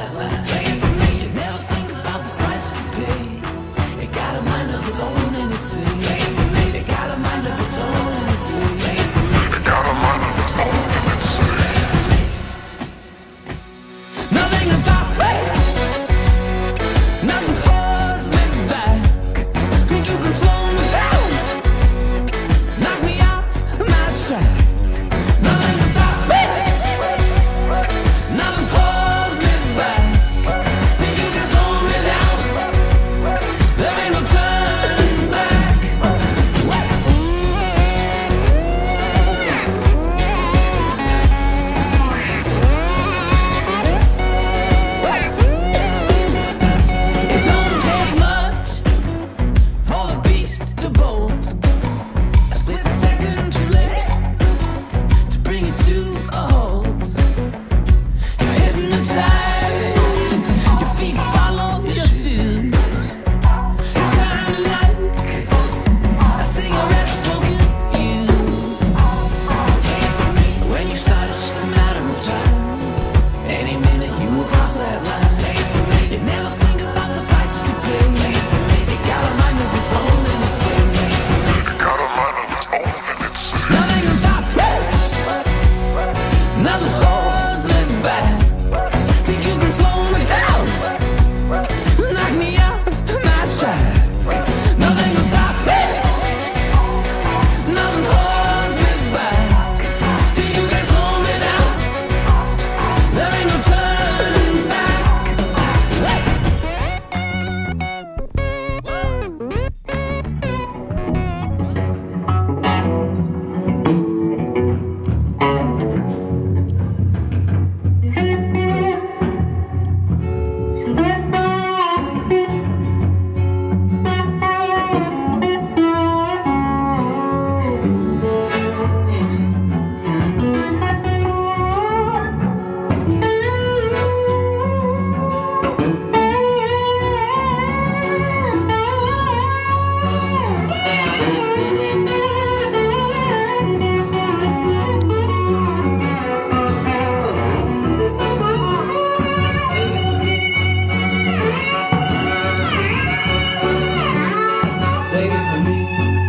that line. Take it from me, you never think about the price you pay. It got a mind of its own and it's sick. Take it from me, it got a mind of its own and it's sick. Take it from me, it got a mind of its own and it's sick. Nothing can stop me. Nothing holds me back. Think you can slow me down? Knock me off my track. Nothing can stop me. Nothing holds me back. Think you can slow me down? There ain't no turning back. It don't take much for the beast to bolt. A split second too late to bring it to a halt. You're hypnotized, your feet follow your shoes. It's kinda like a cigarette smoking you. Take it from me, when you start it's just a matter of time. Any minute you will cross that line. Take it from me, you never think about the price that you pay. Take it from me, it got a mind of its own and it's sick. Take it from me, It got a mind of its own and it's sick. nothing can stop me. Nothing holds me back. Think you can slow me down? Knock me off my track. Nothing can stop me. Nothing holds me back. Think you can slow me down? There ain't no turning back. Hey. Take it from me.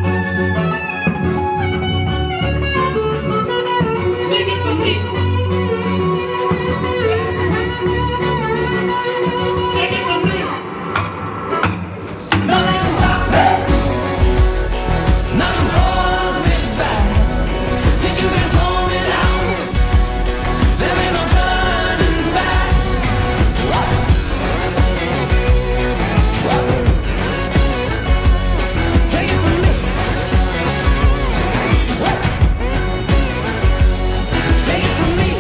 Take it from me. Take it from me. Nothing can stop me. Nothing holds me back. Think you can slow me down? There ain't no turning back. Take it from me. Take it from me.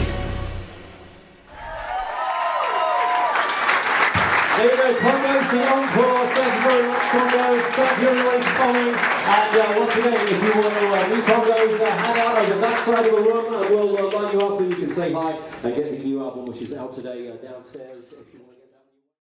There you go, Kongos, the encore. Thank you very much, Kongos. Thank you everyone for coming. And once again, if you want to meet Kongos, hang out over the back side of the room, and we'll line you up and you can say hi and get the new album, which is out today, downstairs. If you want to